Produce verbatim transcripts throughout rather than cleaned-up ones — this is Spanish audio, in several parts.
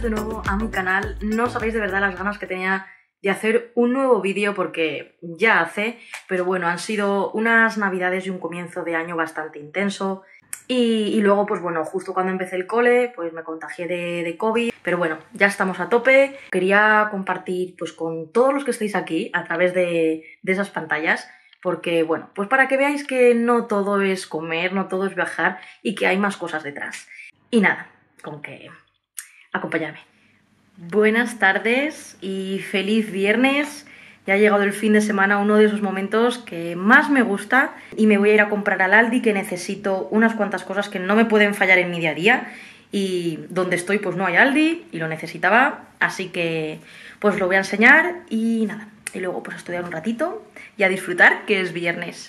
de nuevo a mi canal. No sabéis de verdad las ganas que tenía de hacer un nuevo vídeo porque ya hace, pero bueno, han sido unas navidades y un comienzo de año bastante intenso. Y, y luego, pues bueno, justo cuando empecé el cole, pues me contagié de, de COVID. Pero bueno, ya estamos a tope. Quería compartir pues con todos los que estáis aquí a través de, de esas pantallas. Porque bueno, pues para que veáis que no todo es comer, no todo es viajar y que hay más cosas detrás. Y nada, con que acompañarme. Buenas tardes y feliz viernes. Ya ha llegado el fin de semana, uno de esos momentos que más me gusta, y me voy a ir a comprar al Aldi, que necesito unas cuantas cosas que no me pueden fallar en mi día a día, y donde estoy pues no hay Aldi y lo necesitaba, así que pues lo voy a enseñar y nada, y luego pues a estudiar un ratito y a disfrutar, que es viernes.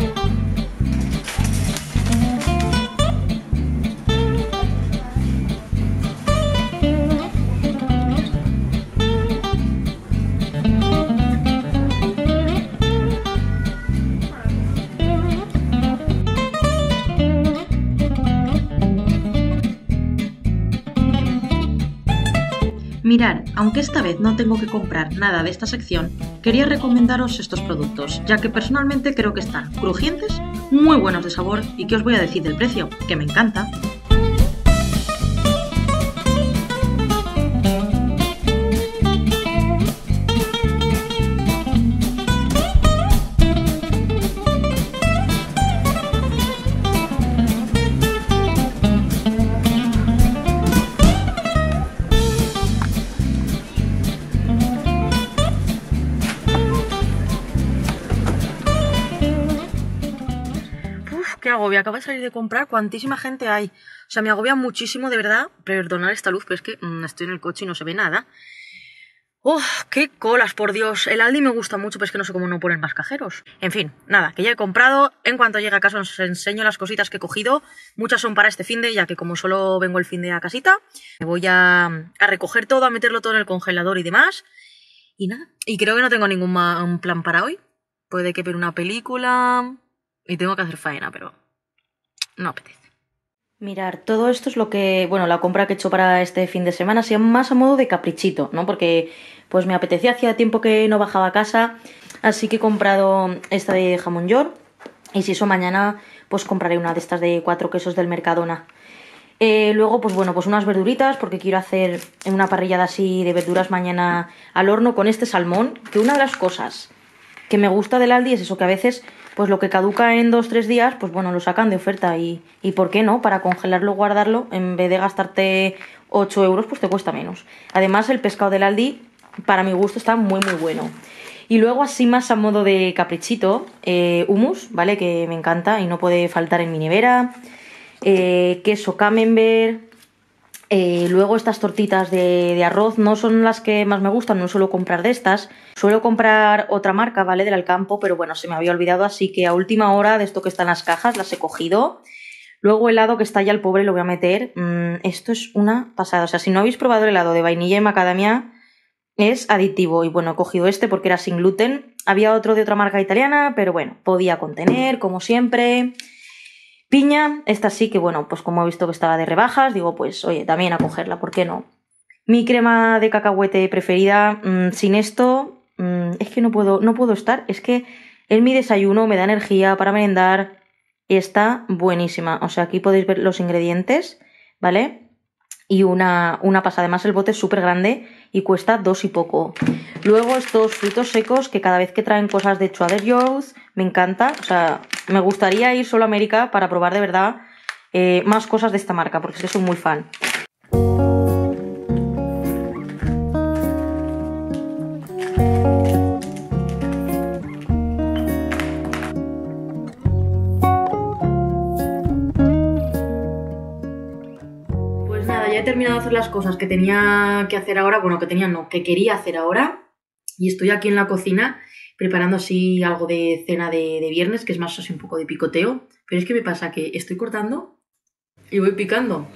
Mirad, aunque esta vez no tengo que comprar nada de esta sección, quería recomendaros estos productos, ya que personalmente creo que están crujientes, muy buenos de sabor y que os voy a decir del precio, que me encanta. ¿Qué agobia? Acabo de salir de comprar, cuantísima gente hay. O sea, me agobia muchísimo, de verdad. Perdonad esta luz, pero es que mmm, estoy en el coche y no se ve nada. ¡Oh, qué colas, por Dios! El Aldi me gusta mucho, pero es que no sé cómo no ponen más cajeros. En fin, nada, que ya he comprado. En cuanto llegue a casa os enseño las cositas que he cogido. Muchas son para este finde, ya que como solo vengo el finde a casita, me voy a, a recoger todo, a meterlo todo en el congelador y demás. Y nada, y creo que no tengo ningún un plan para hoy. Puede que ver una película... Y tengo que hacer faena, pero no apetece. Mirar, todo esto es lo que... Bueno, la compra que he hecho para este fin de semana ha sido más a modo de caprichito, ¿no? Porque pues me apetecía, hacía tiempo que no bajaba a casa, así que he comprado esta de jamón york. Y si eso mañana, pues compraré una de estas de cuatro quesos del Mercadona. Eh, luego, pues bueno, pues unas verduritas, porque quiero hacer una parrillada así de verduras mañana al horno con este salmón. Que una de las cosas que me gusta del Aldi es eso, que a veces... pues lo que caduca en dos o tres días, pues bueno, lo sacan de oferta y, y ¿por qué no? Para congelarlo, guardarlo, en vez de gastarte ocho euros, pues te cuesta menos. Además, el pescado del Aldi, para mi gusto, está muy muy bueno. Y luego, así más a modo de caprichito, eh, hummus, ¿vale? Que me encanta y no puede faltar en mi nevera. Eh, queso camembert. Eh, luego estas tortitas de, de arroz no son las que más me gustan, no suelo comprar de estas. Suelo comprar otra marca, ¿vale? Del Alcampo, pero bueno, se me había olvidado, así que a última hora de esto que está en las cajas las he cogido. Luego helado, que está ya el pobre, lo voy a meter. Mm, esto es una pasada, o sea, si no habéis probado el helado de vainilla y macadamia, es adictivo. Y bueno, he cogido este porque era sin gluten. Había otro de otra marca italiana, pero bueno, podía contener, como siempre. Piña, esta sí que bueno, pues como he visto que estaba de rebajas, digo pues oye, también a cogerla, ¿por qué no? Mi crema de cacahuete preferida, mmm, sin esto, mmm, es que no puedo, no puedo estar, es que en mi desayuno me da energía para merendar, está buenísima, o sea, aquí podéis ver los ingredientes, ¿vale? Y una, una pasada, además el bote es súper grande y cuesta dos y poco. Luego estos frutos secos que cada vez que traen cosas de Trader Joe's me encanta. O sea, me gustaría ir solo a América para probar de verdad eh, más cosas de esta marca, porque es que soy muy fan. Ya he terminado de hacer las cosas que tenía que hacer ahora, bueno, que tenía no, que quería hacer ahora, y estoy aquí en la cocina preparando así algo de cena de, de viernes, que es más así un poco de picoteo, pero es que me pasa que estoy cortando y voy picando.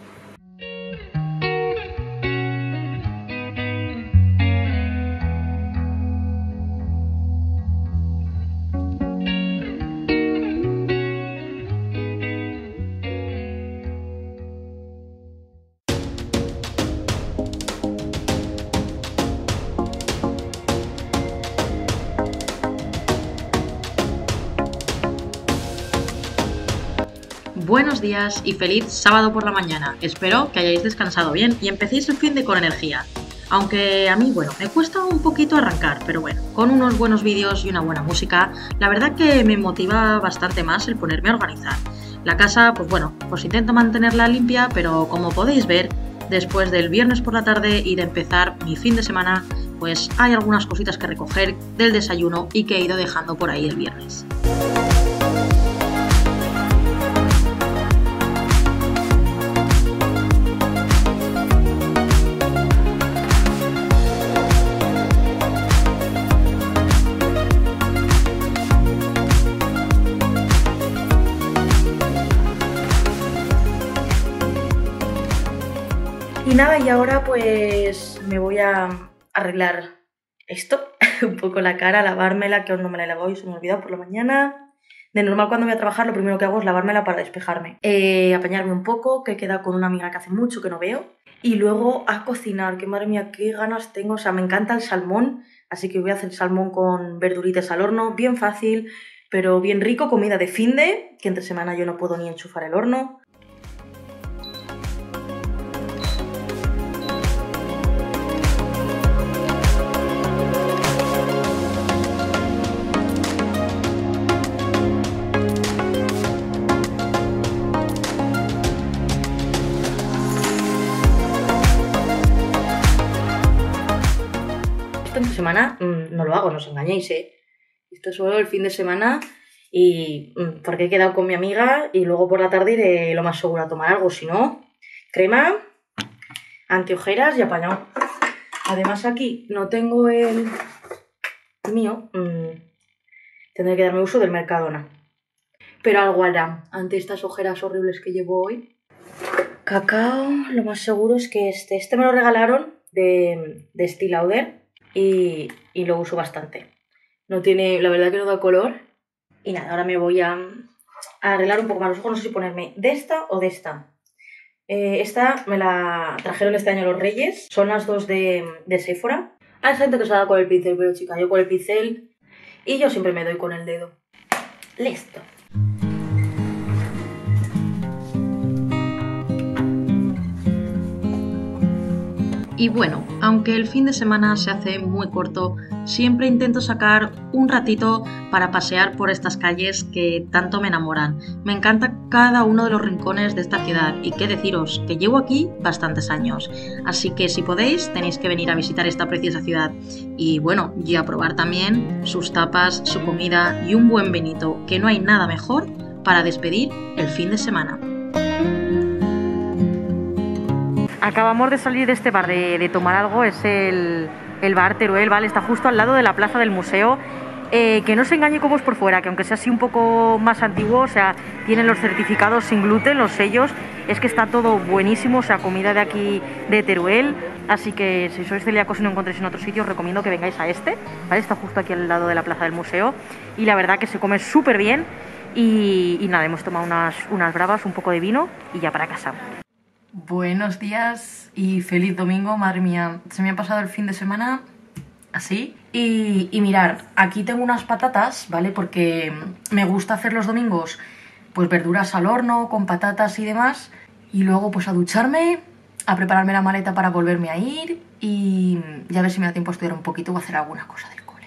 Buenos días y feliz sábado por la mañana. Espero que hayáis descansado bien y empecéis el fin de con energía. Aunque a mí, bueno, me cuesta un poquito arrancar, pero bueno, con unos buenos vídeos y una buena música, la verdad que me motiva bastante más el ponerme a organizar. La casa, pues bueno, pues intento mantenerla limpia, pero como podéis ver, después del viernes por la tarde y de empezar mi fin de semana, pues hay algunas cositas que recoger del desayuno y que he ido dejando por ahí el viernes. Y nada, y ahora pues me voy a arreglar esto, un poco la cara, lavármela, que aún no me la he lavado y se me ha olvidado por la mañana. De normal cuando voy a trabajar lo primero que hago es lavármela para despejarme. Eh, apañarme un poco, que he quedado con una amiga que hace mucho que no veo. Y luego a cocinar, que madre mía, qué ganas tengo. O sea, me encanta el salmón, así que voy a hacer salmón con verduritas al horno, bien fácil, pero bien rico, comida de finde, que entre semana yo no puedo ni enchufar el horno. Esta semana mmm, no lo hago, no os engañéis, ¿eh? Esto es solo el fin de semana y mmm, porque he quedado con mi amiga y luego por la tarde iré lo más seguro a tomar algo, si no, crema, antiojeras y apañado. Además aquí no tengo el mío, mmm, tendré que darme uso del Mercadona. Pero algo hará ante estas ojeras horribles que llevo hoy. Cacao, lo más seguro es que este, este me lo regalaron de, de Estée Lauder. Y, y lo uso bastante. No tiene, la verdad que no da color. Y nada, ahora me voy a, a arreglar un poco más los ojos. No sé si ponerme de esta o de esta. Eh, esta me la trajeron este año los Reyes. Son las dos de, de Sephora. Hay gente que se da con el pincel, pero chica, yo con el pincel. Y yo siempre me doy con el dedo. Listo. Y bueno, aunque el fin de semana se hace muy corto, siempre intento sacar un ratito para pasear por estas calles que tanto me enamoran. Me encanta cada uno de los rincones de esta ciudad y qué deciros, que llevo aquí bastantes años. Así que si podéis, tenéis que venir a visitar esta preciosa ciudad. Y bueno, y a probar también sus tapas, su comida y un buen vinito, que no hay nada mejor para despedir el fin de semana. Acabamos de salir de este bar de, de tomar algo, es el, el bar Teruel, ¿vale? Está justo al lado de la plaza del museo. Eh, que no se engañe cómo es por fuera, que aunque sea así un poco más antiguo, o sea, tienen los certificados sin gluten, los sellos, es que está todo buenísimo, o sea, comida de aquí de Teruel. Así que si sois celíacos y no encontréis en otro sitio, os recomiendo que vengáis a este, ¿vale? Está justo aquí al lado de la plaza del museo y la verdad que se come súper bien. Y, y nada, hemos tomado unas, unas bravas, un poco de vino y ya para casa. Buenos días y feliz domingo, madre mía, se me ha pasado el fin de semana así. Y, y mirar, aquí tengo unas patatas, ¿vale? Porque me gusta hacer los domingos pues verduras al horno, con patatas y demás. Y luego pues a ducharme, a prepararme la maleta para volverme a ir y, y a ver si me da tiempo a estudiar un poquito o hacer alguna cosa del cole.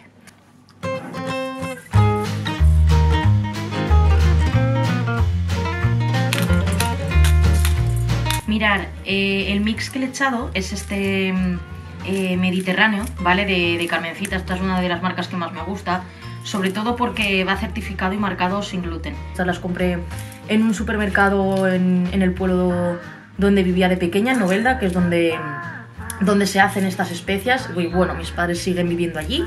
Mirar, eh, el mix que le he echado es este eh, mediterráneo, ¿vale? De, de Carmencita. Esta es una de las marcas que más me gusta, sobre todo porque va certificado y marcado sin gluten. Estas las compré en un supermercado en, en el pueblo donde vivía de pequeña, en Novelda, que es donde, donde se hacen estas especias. Y bueno, mis padres siguen viviendo allí.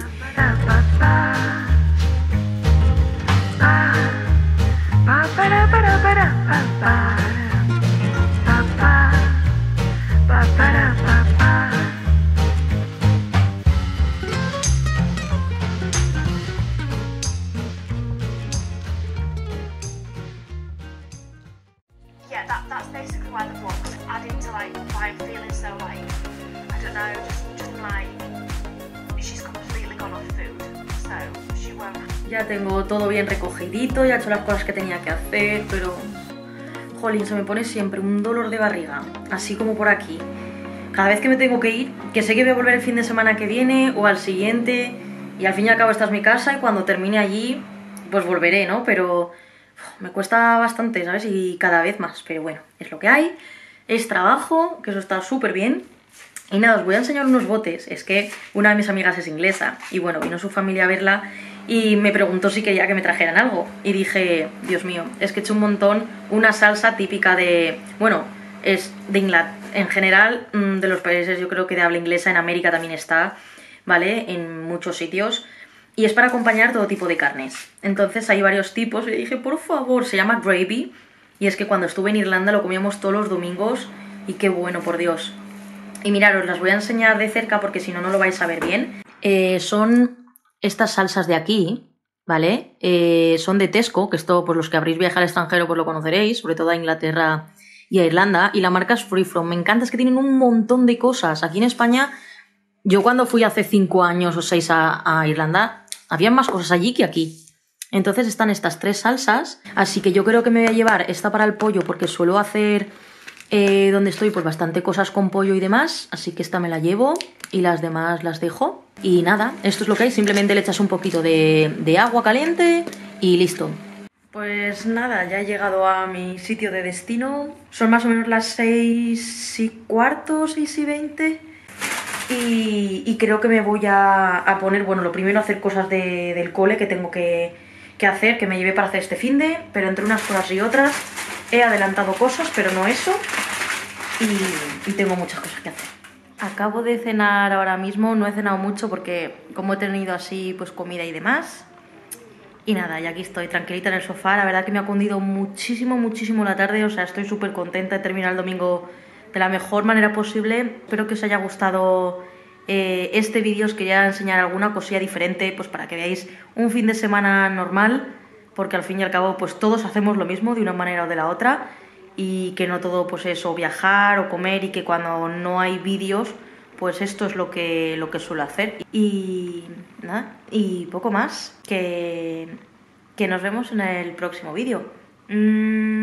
Yeah, that, that's basically why the vlog's adding to like why I'm feeling so like, I don't know, just, just like, she's completely gone off food, so she won't. Ya tengo todo bien recogidito, ya he hecho las cosas que tenía que hacer, pero Jolín, se me pone siempre un dolor de barriga, así como por aquí. Cada vez que me tengo que ir, que sé que voy a volver el fin de semana que viene o al siguiente, y al fin y al cabo esta es mi casa y cuando termine allí, pues volveré, ¿no? Pero uf, me cuesta bastante, ¿sabes? Y cada vez más, pero bueno, es lo que hay, es trabajo, que eso está súper bien. Y nada, os voy a enseñar unos botes. Es que una de mis amigas es inglesa y bueno, vino su familia a verla y me preguntó si quería que me trajeran algo. Y dije, Dios mío, es que he hecho un montón una salsa típica de... Bueno, es de Inglaterra. En general, de los países, yo creo que de habla inglesa, en América también está, ¿vale? En muchos sitios. Y es para acompañar todo tipo de carnes. Entonces hay varios tipos. Y le dije, por favor, se llama gravy. Y es que cuando estuve en Irlanda lo comíamos todos los domingos. Y qué bueno, por Dios. Y mirad, os las voy a enseñar de cerca porque si no, no lo vais a ver bien. Eh, son estas salsas de aquí, ¿vale? Eh, son de Tesco, que esto, pues los que habréis viajado al extranjero, pues lo conoceréis, sobre todo a Inglaterra y a Irlanda. Y la marca es Free From. Me encanta, es que tienen un montón de cosas. Aquí en España, yo cuando fui hace cinco años o seis a, a Irlanda, había más cosas allí que aquí. Entonces están estas tres salsas, así que yo creo que me voy a llevar esta para el pollo porque suelo hacer... Eh, donde estoy pues bastante cosas con pollo y demás, así que esta me la llevo y las demás las dejo. Y nada, esto es lo que hay, simplemente le echas un poquito de, de agua caliente y listo. Pues nada, ya he llegado a mi sitio de destino, son más o menos las seis y cuarto, seis y veinte y, y creo que me voy a, a poner, bueno, lo primero hacer cosas de, del cole que tengo que, que hacer, que me llevé para hacer este finde, pero entre unas cosas y otras he adelantado cosas, pero no eso, y, y tengo muchas cosas que hacer. Acabo de cenar ahora mismo, no he cenado mucho porque como he tenido así pues comida y demás. Y nada, y aquí estoy tranquilita en el sofá, la verdad que me ha cundido muchísimo, muchísimo la tarde, o sea, estoy súper contenta de terminar el domingo de la mejor manera posible. Espero que os haya gustado eh, este vídeo, os quería enseñar alguna cosilla diferente, pues para que veáis un fin de semana normal, porque al fin y al cabo pues todos hacemos lo mismo de una manera o de la otra y que no todo pues es o viajar o comer y que cuando no hay vídeos pues esto es lo que, lo que suelo hacer. Y nada, y poco más, que, que nos vemos en el próximo vídeo. Mm.